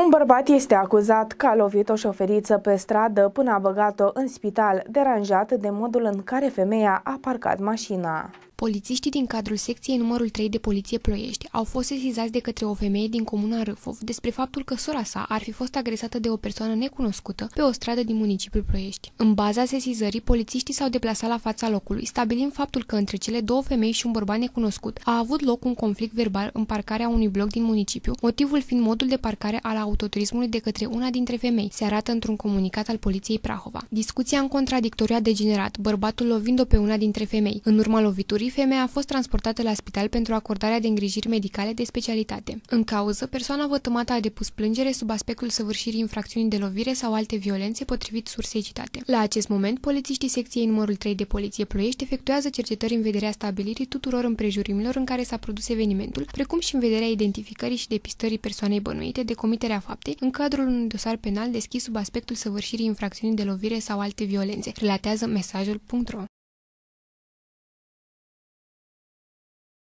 Un bărbat este acuzat că a lovit o șoferiță pe stradă până a băgat-o în spital, deranjat de modul în care femeia a parcat mașina. Polițiștii din cadrul secției numărul 3 de poliție Ploiești au fost sesizați de către o femeie din comuna Râfov despre faptul că sora sa ar fi fost agresată de o persoană necunoscută pe o stradă din municipiul Ploiești. În baza sesizării, polițiștii s-au deplasat la fața locului, stabilind faptul că între cele două femei și un bărbat necunoscut a avut loc un conflict verbal în parcarea unui bloc din municipiu, motivul fiind modul de parcare al autoturismului de către una dintre femei, se arată într-un comunicat al poliției Prahova. Discuția în contradictoriu a degenerat, bărbatul lovind-o pe una dintre femei. În urma loviturii, femeia a fost transportată la spital pentru acordarea de îngrijiri medicale de specialitate. În cauză, persoana vătămată a depus plângere sub aspectul săvârșirii infracțiunii de lovire sau alte violențe, potrivit sursei citate. La acest moment, polițiștii secției numărul 3 de poliție Ploiești efectuează cercetări în vederea stabilirii tuturor împrejurimilor în care s-a produs evenimentul, precum și în vederea identificării și depistării persoanei bănuite de comiterea faptei în cadrul unui dosar penal deschis sub aspectul săvârșirii infracțiunii de lovire sau alte violențe, relatează mesajul.ro.